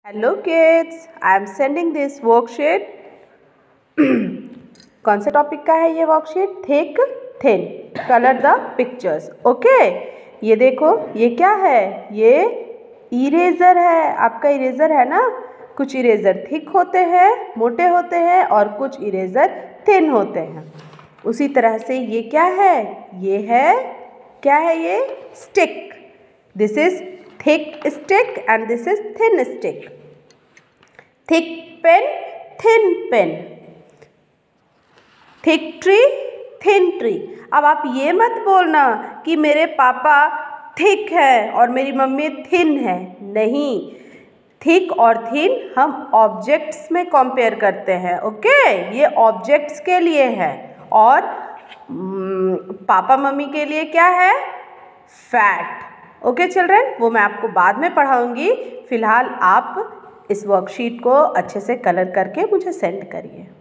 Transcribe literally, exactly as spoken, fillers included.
Hello kids, I am sending this worksheet. कौन से topic का है ये worksheet? Thick thin, colour the pictures. Okay, ये देखो ये क्या है? ये इरेज़र है. आपका इरेज़र है ना. कुछ इरेज़र थिक होते हैं, मोटे होते हैं, और कुछ इरेज़र थिन होते हैं. उसी तरह से ये क्या है? ये है क्या है? ये stick. This is thick stick and this is thin stick. Thick pen, thin pen. Thick tree, thin tree. अब आप ये मत बोलना कि मेरे पापा थिक है और मेरी मम्मी थिन है. नहीं, थिक और थिन हम ऑब्जेक्ट्स में कंपेयर करते हैं. ओके, ये ऑब्जेक्ट्स के लिए है और पापा मम्मी के लिए क्या है? फैट. ओके चिल्ड्रन, वो मैं आपको बाद में पढ़ाऊँगी. फ़िलहाल आप इस वर्कशीट को अच्छे से कलर करके मुझे सेंड करिए.